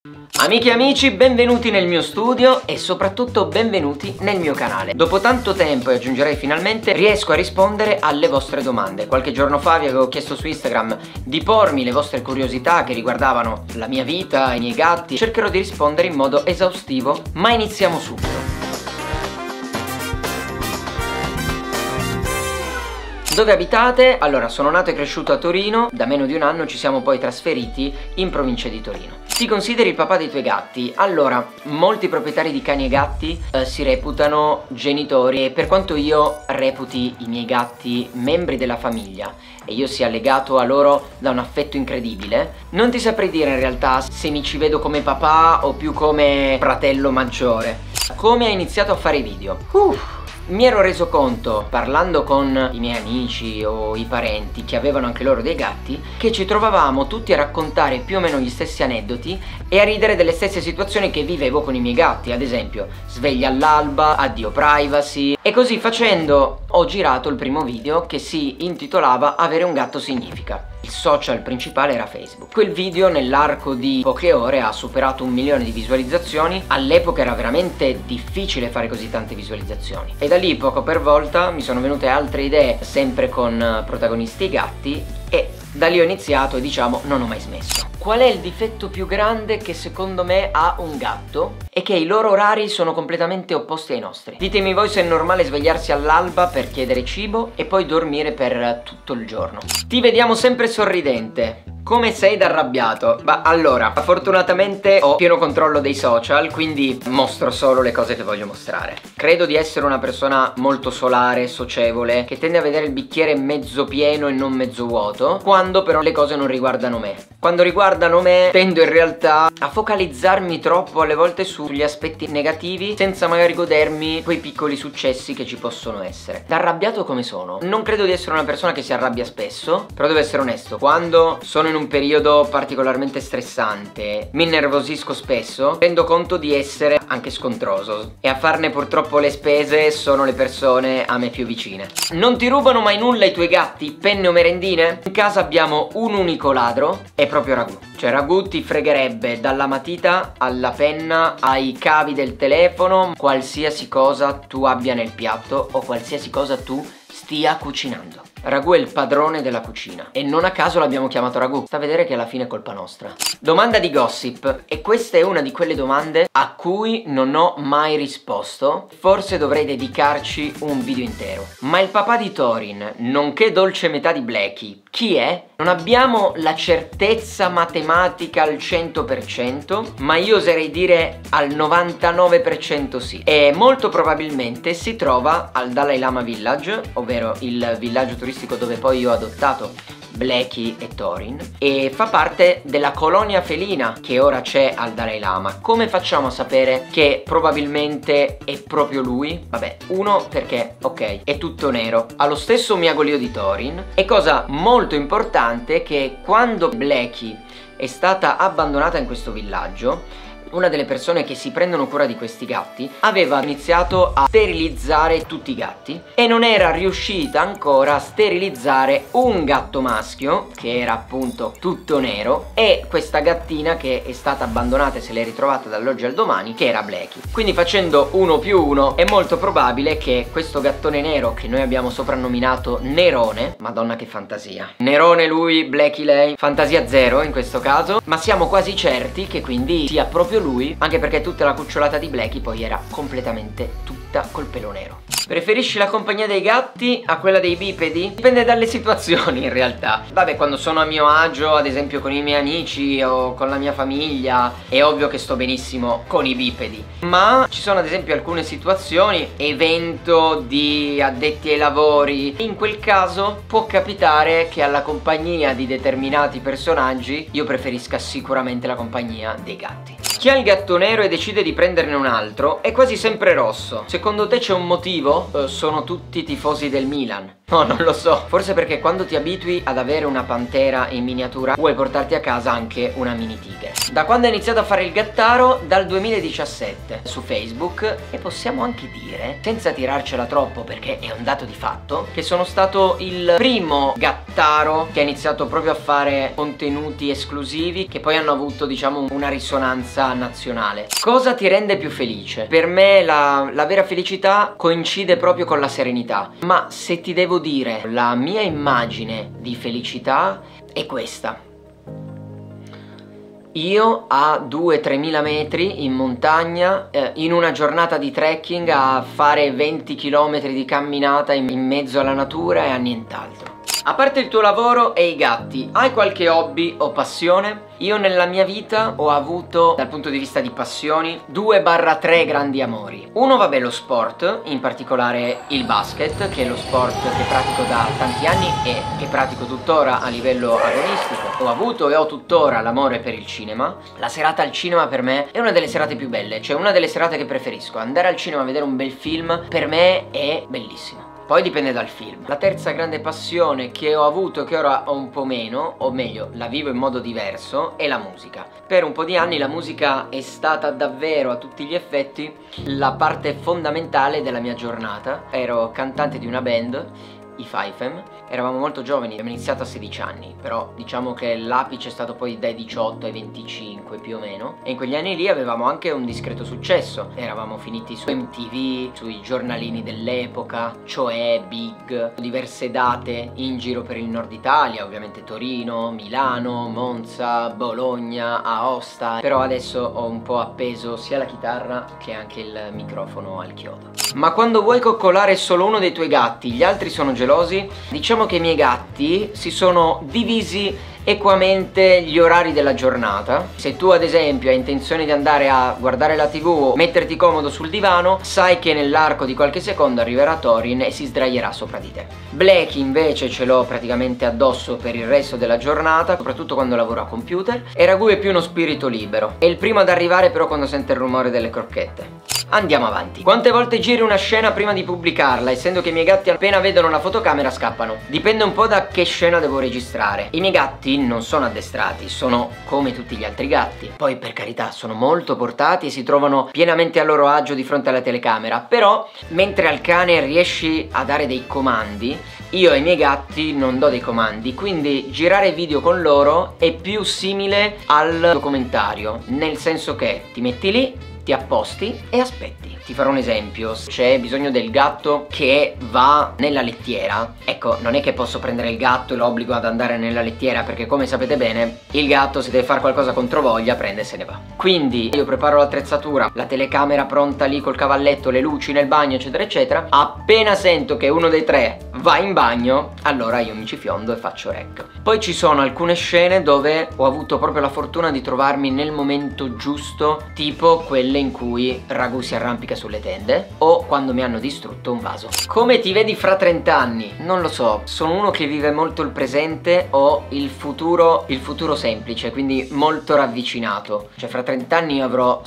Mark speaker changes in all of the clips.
Speaker 1: Amiche e amici, benvenuti nel mio studio e soprattutto benvenuti nel mio canale. Dopo tanto tempo, e aggiungerei finalmente, riesco a rispondere alle vostre domande. Qualche giorno fa vi avevo chiesto su Instagram di pormi le vostre curiosità che riguardavano la mia vita, i miei gatti. Cercherò di rispondere in modo esaustivo, ma iniziamo subito. Dove abitate? Allora, sono nato e cresciuto a Torino, da meno di un anno ci siamo poi trasferiti in provincia di Torino. Ti consideri il papà dei tuoi gatti? Allora, molti proprietari di cani e gatti si reputano genitori, e per quanto io reputi i miei gatti membri della famiglia e io sia legato a loro da un affetto incredibile, non ti saprei dire in realtà se mi ci vedo come papà o più come fratello maggiore. Come hai iniziato a fare i video? Mi ero reso conto, parlando con i miei amici o i parenti che avevano anche loro dei gatti, che ci trovavamo tutti a raccontare più o meno gli stessi aneddoti e a ridere delle stesse situazioni che vivevo con i miei gatti. Ad esempio, sveglia all'alba, addio privacy. E così facendo ho girato il primo video che si intitolava Avere un gatto significa. Il social principale era Facebook. Quel video nell'arco di poche ore ha superato 1 milione di visualizzazioni. All'epoca era veramente difficile fare così tante visualizzazioni. E da lì, poco per volta, mi sono venute altre idee, sempre con protagonisti gatti, e da lì ho iniziato e diciamo non ho mai smesso. Qual è il difetto più grande che secondo me ha un gatto? È che i loro orari sono completamente opposti ai nostri. Ditemi voi se è normale svegliarsi all'alba per chiedere cibo e poi dormire per tutto il giorno. Ti vediamo sempre sorridente. Come sei da arrabbiato? Ma allora, fortunatamente ho pieno controllo dei social, quindi mostro solo le cose che voglio mostrare. Credo di essere una persona molto solare, socievole, che tende a vedere il bicchiere mezzo pieno e non mezzo vuoto, quando però le cose non riguardano me. Quando riguardano me, tendo in realtà a focalizzarmi troppo alle volte sugli aspetti negativi, senza magari godermi quei piccoli successi che ci possono essere. Da arrabbiato come sono? Non credo di essere una persona che si arrabbia spesso, però devo essere onesto, quando sono in un periodo particolarmente stressante, mi innervosisco spesso, rendo conto di essere anche scontroso, e a farne purtroppo le spese sono le persone a me più vicine. Non ti rubano mai nulla i tuoi gatti? Penne o merendine? In casa abbiamo un unico ladro, è proprio Ragù. Cioè Ragù ti fregherebbe dalla matita alla penna ai cavi del telefono, qualsiasi cosa tu abbia nel piatto o qualsiasi cosa tu stia cucinando. Ragù è il padrone della cucina e non a caso l'abbiamo chiamato Ragù. Sta a vedere che alla fine è colpa nostra. Domanda di gossip, e questa è una di quelle domande a cui non ho mai risposto. Forse dovrei dedicarci un video intero. Ma il papà di Thorin, nonché dolce metà di Blackie, chi è? Non abbiamo la certezza matematica al 100%, ma io oserei dire al 99% sì. E molto probabilmente si trova al Dalai Lama Village, ovvero il villaggio turistico dove poi io ho adottato Blackie e Thorin, e fa parte della colonia felina che ora c'è al Dalai Lama. Come facciamo a sapere che probabilmente è proprio lui? Vabbè, uno perché, ok, è tutto nero, ha lo stesso miagolio di Thorin, e cosa molto importante che quando Blackie è stata abbandonata in questo villaggio, una delle persone che si prendono cura di questi gatti aveva iniziato a sterilizzare tutti i gatti e non era riuscita ancora a sterilizzare un gatto maschio che era appunto tutto nero, e questa gattina che è stata abbandonata e se l'è ritrovata dall'oggi al domani, che era Blackie. Quindi facendo 1 più 1 è molto probabile che questo gattone nero, che noi abbiamo soprannominato Nerone, madonna che fantasia, Nerone lui, Blackie lei, fantasia zero in questo caso, ma siamo quasi certi che quindi sia proprio lui, anche perché tutta la cucciolata di Blackie poi era completamente tutta col pelo nero. Preferisci la compagnia dei gatti a quella dei bipedi? Dipende dalle situazioni in realtà. Vabbè, quando sono a mio agio, ad esempio con i miei amici o con la mia famiglia, è ovvio che sto benissimo con i bipedi. Ma ci sono ad esempio alcune situazioni, evento di addetti ai lavori, in quel caso può capitare che alla compagnia di determinati personaggi io preferisca sicuramente la compagnia dei gatti. Chi ha il gatto nero e decide di prenderne un altro è quasi sempre rosso. Secondo te c'è un motivo? Sono tutti tifosi del Milan. No, non lo so. Forse perché quando ti abitui ad avere una pantera in miniatura vuoi portarti a casa anche una mini tigre. Da quando ho iniziato a fare il gattaro? Dal 2017 su Facebook. E possiamo anche dire, senza tirarcela troppo perché è un dato di fatto, che sono stato il primo gattaro che ha iniziato proprio a fare contenuti esclusivi che poi hanno avuto, diciamo, una risonanza nazionale. Cosa ti rende più felice? Per me la vera felicità coincide proprio con la serenità. Ma se ti devo dire la mia immagine di felicità è questa. Io a 2-3 mila metri in montagna, in una giornata di trekking, a fare 20 km di camminata in mezzo alla natura e a nient'altro. A parte il tuo lavoro e i gatti, hai qualche hobby o passione? Io nella mia vita ho avuto, dal punto di vista di passioni, 2-3 grandi amori. Uno, vabbè, lo sport, in particolare il basket, che è lo sport che pratico da tanti anni e che pratico tuttora a livello agonistico. Ho avuto e ho tuttora l'amore per il cinema. La serata al cinema per me è una delle serate più belle, cioè una delle serate che preferisco. Andare al cinema a vedere un bel film per me è bellissimo. Poi dipende dal film. La terza grande passione che ho avuto, che ora ho un po' meno, o meglio, la vivo in modo diverso, è la musica. Per un po' di anni la musica è stata davvero, a tutti gli effetti, la parte fondamentale della mia giornata. Ero cantante di una band, i Fifem. Eravamo molto giovani, abbiamo iniziato a 16 anni, però diciamo che l'apice è stato poi dai 18 ai 25 più o meno, e in quegli anni lì avevamo anche un discreto successo. Eravamo finiti su MTV, sui giornalini dell'epoca, Cioè, Big, diverse date in giro per il nord Italia, ovviamente Torino, Milano, Monza, Bologna, Aosta. Però adesso ho un po' appeso sia la chitarra che anche il microfono al chiodo. Ma quando vuoi coccolare solo uno dei tuoi gatti, gli altri sono gelosi? Diciamo che i miei gatti si sono divisi equamente gli orari della giornata. Se tu ad esempio hai intenzione di andare a guardare la TV o metterti comodo sul divano, sai che nell'arco di qualche secondo arriverà Thorin e si sdraierà sopra di te. Blackie invece ce l'ho praticamente addosso per il resto della giornata, soprattutto quando lavoro a computer, e Ragù è più uno spirito libero. È il primo ad arrivare però quando sente il rumore delle crocchette. Andiamo avanti. Quante volte giri una scena prima di pubblicarla, essendo che i miei gatti appena vedono la fotocamera scappano? Dipende un po' da che scena devo registrare. I miei gatti non sono addestrati, sono come tutti gli altri gatti. Poi per carità sono molto portati e si trovano pienamente a loro agio di fronte alla telecamera. Però mentre al cane riesci a dare dei comandi, io ai miei gatti non do dei comandi. Quindi girare video con loro è più simile al documentario, nel senso che ti metti lì, ti apposti e aspetti. Ti farò un esempio. C'è bisogno del gatto che va nella lettiera. Ecco, non è che posso prendere il gatto e lo obbligo ad andare nella lettiera, perché come sapete bene il gatto, se deve fare qualcosa contro voglia, prende e se ne va. Quindi io preparo l'attrezzatura, la telecamera pronta lì col cavalletto, le luci nel bagno eccetera eccetera. Appena sento che uno dei tre va in bagno, allora io mi ci fiondo e faccio rec. Poi ci sono alcune scene dove ho avuto proprio la fortuna di trovarmi nel momento giusto, tipo quelle in cui Ragù si arrampica sulle tende o quando mi hanno distrutto un vaso. Come ti vedi fra 30 anni? Non lo so, sono uno che vive molto il presente o il futuro semplice, quindi molto ravvicinato. Cioè fra 30 anni io avrò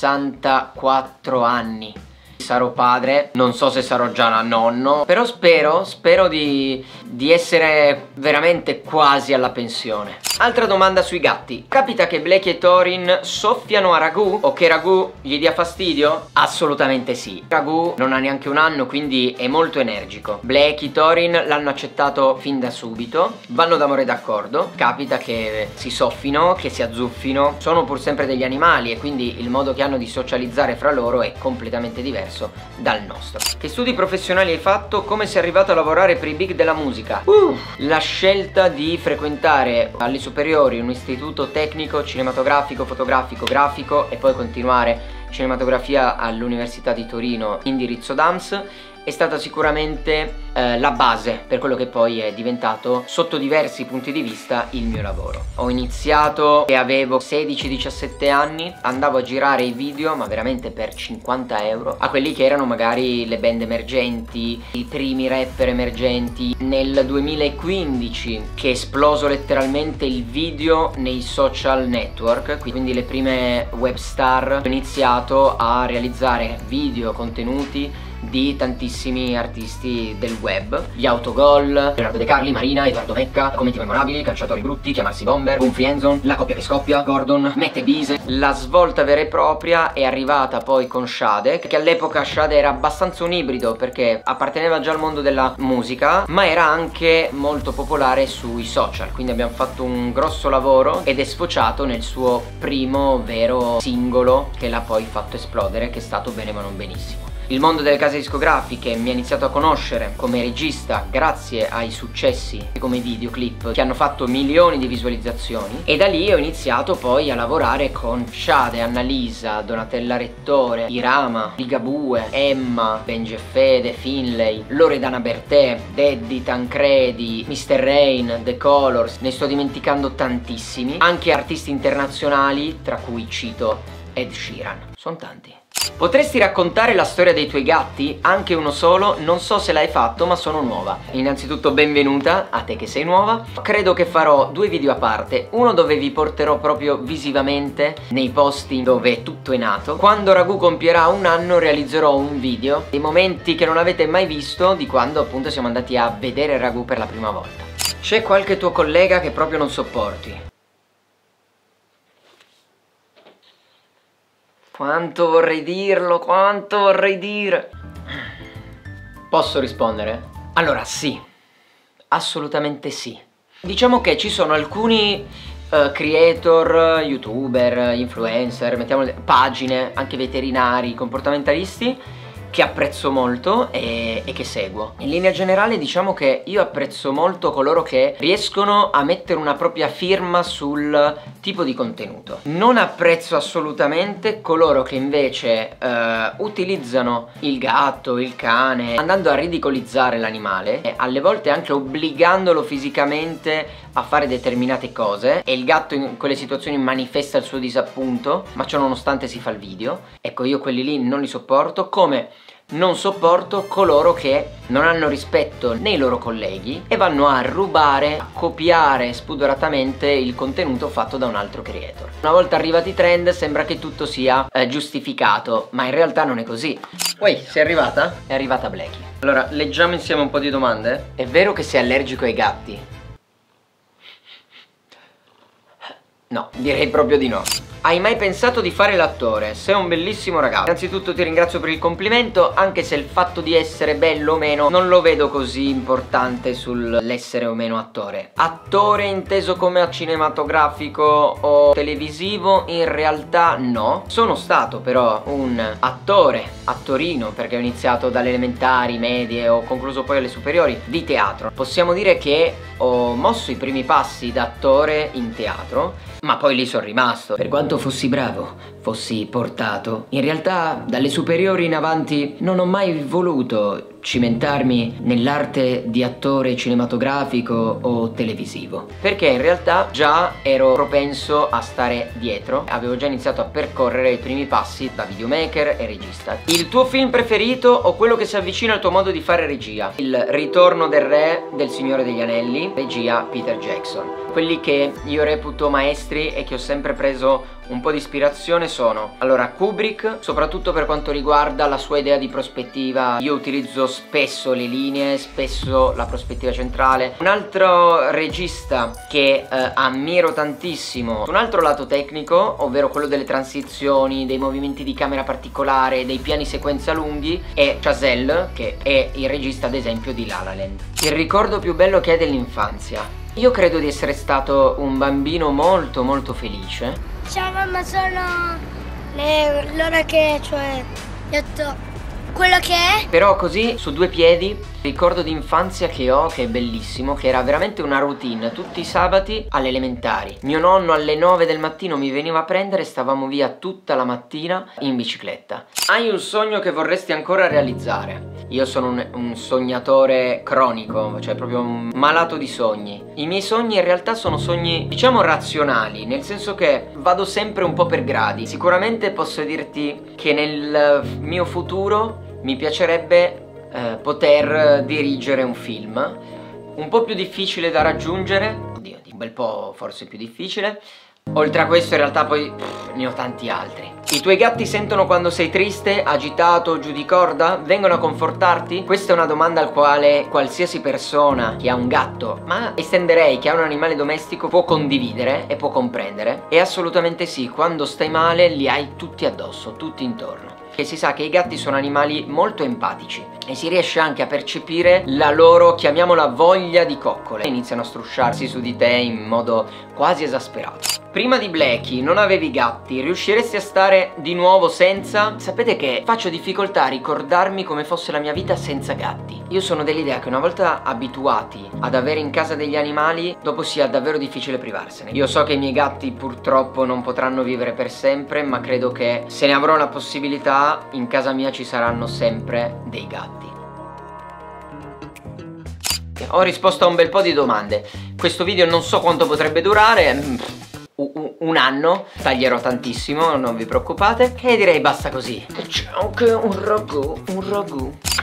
Speaker 1: 64 anni. Sarò padre, non so se sarò già nonno, però spero di essere veramente quasi alla pensione. Altra domanda sui gatti. Capita che Blackie e Thorin soffiano a Ragù o che Ragù gli dia fastidio? Assolutamente sì. Ragù non ha neanche un anno, quindi è molto energico. Blackie e Thorin l'hanno accettato fin da subito, vanno d'amore d'accordo. Capita che si soffino, che si azzuffino. Sono pur sempre degli animali e quindi il modo che hanno di socializzare fra loro è completamente diverso dal nostro. Che studi professionali hai fatto? Come sei arrivato a lavorare per i big della musica? La scelta di frequentare alle superiori un istituto tecnico cinematografico, fotografico, grafico e poi continuare cinematografia all'Università di Torino, indirizzo DAMS, è stata sicuramente la base per quello che poi è diventato, sotto diversi punti di vista, il mio lavoro. Ho iniziato che avevo 16-17 anni, andavo a girare i video, ma veramente per 50 euro, a quelli che erano magari le band emergenti, i primi rapper emergenti. Nel 2015 che è esploso letteralmente il video nei social network, quindi le prime web star, ho iniziato a realizzare video, contenuti di tantissimi artisti del web. Gli autogol, Leonardo De Carli, Marina, Edoardo Mecca, commenti memorabili, calciatori brutti, chiamarsi bomber, Gonfri Enzon, la coppia che scoppia, Gordon, Mette Bise. La svolta vera e propria è arrivata poi con Shade, che all'epoca Shade era abbastanza un ibrido perché apparteneva già al mondo della musica, ma era anche molto popolare sui social, quindi abbiamo fatto un grosso lavoro ed è sfociato nel suo primo vero singolo che l'ha poi fatto esplodere, che è stato Bene ma non benissimo. Il mondo delle case discografiche mi ha iniziato a conoscere come regista grazie ai successi come videoclip che hanno fatto milioni di visualizzazioni, e da lì ho iniziato poi a lavorare con Shade, Annalisa, Donatella Rettore, Irama, Ligabue, Emma, Benji e Fede, Finlay, Loredana Bertè, Daddy, Tancredi, Mr. Rain, The Colors. Ne sto dimenticando tantissimi, anche artisti internazionali tra cui cito Ed Sheeran. Sono tanti. Potresti raccontare la storia dei tuoi gatti? Anche uno solo? Non so se l'hai fatto, ma sono nuova. Innanzitutto benvenuta a te che sei nuova. Credo che farò 2 video a parte, uno dove vi porterò proprio visivamente nei posti dove tutto è nato. Quando Ragù compierà 1 anno realizzerò un video dei momenti che non avete mai visto, di quando appunto siamo andati a vedere Ragù per la prima volta. C'è qualche tuo collega che proprio non sopporti? Quanto vorrei dirlo, quanto vorrei dire. Posso rispondere? Allora sì, assolutamente sì. Diciamo che ci sono alcuni creator, youtuber, influencer, mettiamo pagine, anche veterinari, comportamentalisti, che apprezzo molto e che seguo. In linea generale diciamo che io apprezzo molto coloro che riescono a mettere una propria firma sul tipo di contenuto. Non apprezzo assolutamente coloro che invece utilizzano il gatto, il cane, andando a ridicolizzare l'animale e alle volte anche obbligandolo fisicamente a fare determinate cose, e il gatto in quelle situazioni manifesta il suo disappunto, ma ciò nonostante si fa il video. Ecco, io quelli lì non li sopporto, come non sopporto coloro che non hanno rispetto nei loro colleghi e vanno a rubare, a copiare spudoratamente il contenuto fatto da un altro creator. Una volta arrivati i trend sembra che tutto sia giustificato, ma in realtà non è così. Uè, sei arrivata? È arrivata Blacky. Allora, leggiamo insieme un po' di domande. È vero che sei allergico ai gatti? No, direi proprio di no. Hai mai pensato di fare l'attore? Sei un bellissimo ragazzo. Innanzitutto ti ringrazio per il complimento, anche se il fatto di essere bello o meno non lo vedo così importante sull'essere o meno attore. Attore inteso come cinematografico o televisivo? In realtà no. Sono stato però un attorino, perché ho iniziato dalle elementari, medie, ho concluso poi alle superiori, di teatro. Possiamo dire che ho mosso i primi passi da attore in teatro, ma poi lì sono rimasto. Per quanto fossi bravo, fossi portato, in realtà dalle superiori in avanti non ho mai voluto cimentarmi nell'arte di attore cinematografico o televisivo, perché in realtà già ero propenso a stare dietro, avevo già iniziato a percorrere i primi passi da videomaker e regista. Il tuo film preferito o quello che si avvicina al tuo modo di fare regia? Il Ritorno del Re del Signore degli Anelli, regia Peter Jackson. Quelli che io reputo maestri e che ho sempre preso un po' di ispirazione sono, allora, Kubrick, soprattutto per quanto riguarda la sua idea di prospettiva. Io utilizzo spesso le linee, spesso la prospettiva centrale. Un altro regista che ammiro tantissimo, un altro lato tecnico, ovvero quello delle transizioni, dei movimenti di camera particolare, dei piani sequenza lunghi, è Chazelle, che è il regista ad esempio di La La Land. Il ricordo più bello che hai dell'infanzia? Io credo di essere stato un bambino molto molto felice.
Speaker 2: Ciao mamma, sono l'ora che, cioè, quello che è.
Speaker 1: Però così, su 2 piedi, ricordo di infanzia che ho, che è bellissimo, che era veramente una routine. Tutti i sabati alle elementari mio nonno alle 9 del mattino mi veniva a prendere e stavamo via tutta la mattina in bicicletta. Hai un sogno che vorresti ancora realizzare? Io sono un sognatore cronico, cioè proprio un malato di sogni. I miei sogni in realtà sono sogni, diciamo, razionali, nel senso che vado sempre un po' per gradi. Sicuramente posso dirti che nel mio futuro mi piacerebbe poter dirigere un film. Un po' più difficile da raggiungere, oddio, un bel po' forse più difficile. Oltre a questo in realtà poi ne ho tanti altri. I tuoi gatti sentono quando sei triste, agitato o giù di corda? Vengono a confortarti? Questa è una domanda al quale qualsiasi persona che ha un gatto, ma estenderei che ha un animale domestico, può condividere e può comprendere. E assolutamente sì, quando stai male li hai tutti addosso, tutti intorno. E si sa che i gatti sono animali molto empatici e si riesce anche a percepire la loro, chiamiamola, voglia di coccole. Iniziano a strusciarsi su di te in modo quasi esasperato. Prima di Blackie non avevi gatti, riusciresti a stare di nuovo senza? Sapete che faccio difficoltà a ricordarmi come fosse la mia vita senza gatti. Io sono dell'idea che una volta abituati ad avere in casa degli animali, dopo sia davvero difficile privarsene. Io so che i miei gatti purtroppo non potranno vivere per sempre, ma credo che se ne avrò la possibilità, in casa mia ci saranno sempre dei gatti. Ho risposto a un bel po' di domande. Questo video non so quanto potrebbe durare. Un anno, taglierò tantissimo, non vi preoccupate. E direi basta così. C'è anche un ragù.